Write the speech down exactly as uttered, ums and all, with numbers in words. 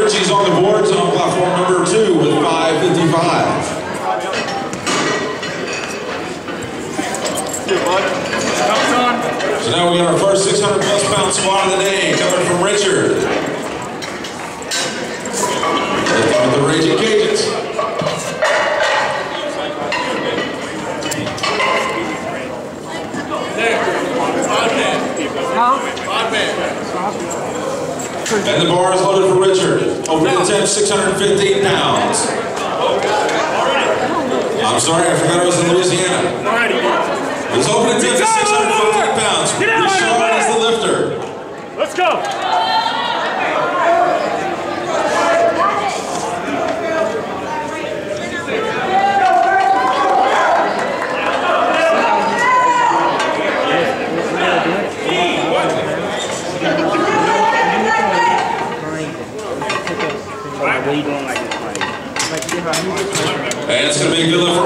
Richie's on the boards on platform number two with five fifty-five. So now we got our first six hundred plus pound squat of the day coming from Richard. Lifting with the Raging Cajuns. And the bar is loaded for Richard. Opening attempt, six hundred fifteen pounds. I'm sorry, I forgot I was in Louisiana. His opening attempt is six hundred fifteen pounds. Richard is the lifter. Let's go. And it's going to be a good lift for